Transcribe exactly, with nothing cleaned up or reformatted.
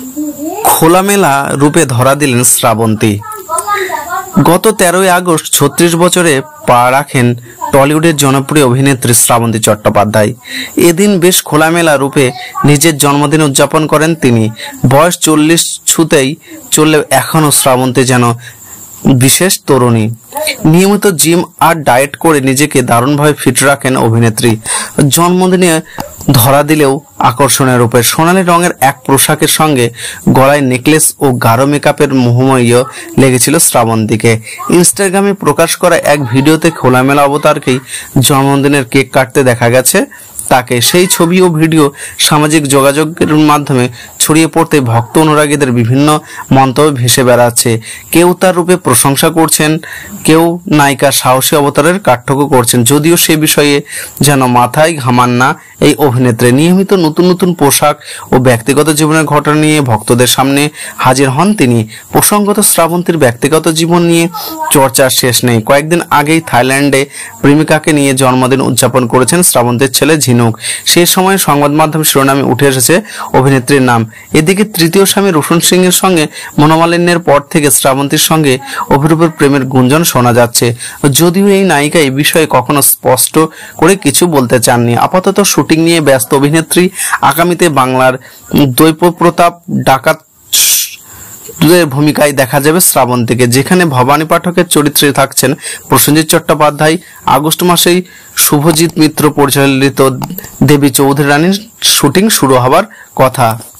খোলামেলা রূপে ধরা দিলেন শ্রাবন্তী। গত তেরোই আগস্ট ছত্রিশ বছরে পা রাখেন টলিউডের জনপ্রিয় অভিনেত্রী শ্রাবন্তী চট্টোপাধ্যায়। এদিন বেশ খোলামেলা রূপে নিজের জন্মদিন উদযাপন করেন তিনি। বয়স চল্লিশ ছুতেই চললেও এখনও শ্রাবন্তী যেন বিশেষ তরুণী। নিয়মিত জিম আর ডায়েট করে নিজেকে দারুণভাবে ফিট রাখেন অভিনেত্রী। জন্মদিনে ধরা দিলেও আকর্ষণীয় রূপে সোনালী রঙের এক পোশাকের সঙ্গে গলায় নেকলেস ও গাঢ় মেকআপের মোহময়ী লেগেছিল শ্রাবন্তীকে। ইনস্টাগ্রামে প্রকাশ করা এক ভিডিওতে খোলামেলা অবতারকেই জন্মদিনের কেক কাটতে দেখা গেছে তাকে। সেই ছবি ও ভিডিও সামাজিক যোগাযোগের মাধ্যমে ছড়িয়ে পড়তে ভক্ত অনুরাগীদের বিভিন্ন মন্তব্য ভেসে বেড়াচ্ছে। কেউ তার রূপে প্রশংসা করছেন, কেউ নায়িকার সাহসী অবতারের কাঠঠোকো করছেন। যদিও সে বিষয়ে যেন মাথায় ঘামান না এই অভিনেত্রী। নিয়মিত নতুন নতুন পোশাক ও ব্যক্তিগত জীবনের ঘটনা নিয়ে ভক্তদের সামনে হাজির হন তিনি। প্রসঙ্গত, শ্রাবন্তীর ব্যক্তিগত জীবন নিয়ে চর্চার শেষ নেই। কয়েকদিন আগেই থাইল্যান্ডে প্রেমিকাকে নিয়ে জন্মদিন উদযাপন করেছেন শ্রাবন্তীর ছেলে ঝিনুক। সেই সময় সংবাদ মাধ্যম শিরোনামে উঠে এসেছে অভিনেত্রীর নাম। এদিকে তৃতীয় স্বামী রোশন সিং এর সঙ্গে মনোমালিন্যের পর থেকে শ্রাবন্তীর সঙ্গে অভিরূপের প্রেমের গুঞ্জন শোনা যাচ্ছে। যদিও এই নায়িকা এই বিষয়ে কখনো স্পষ্ট করে কিছু বলতে চাননি। আপাতত শুটিং নিয়ে ব্যস্ত অভিনেত্রী। আগামীতে বাংলার দৈবপ্রতাপ ডাকাত ভূমিকায় দেখা যাবে শ্রাবন্তীকে, যেখানে ভবানী পাঠকের চরিত্রে থাকছেন প্রসেনজিৎ চট্টোপাধ্যায়। আগস্ট মাসেই শুভজিৎ মিত্র পরিচালিত দেবী চৌধুরী রানীর শুটিং শুরু হবার কথা।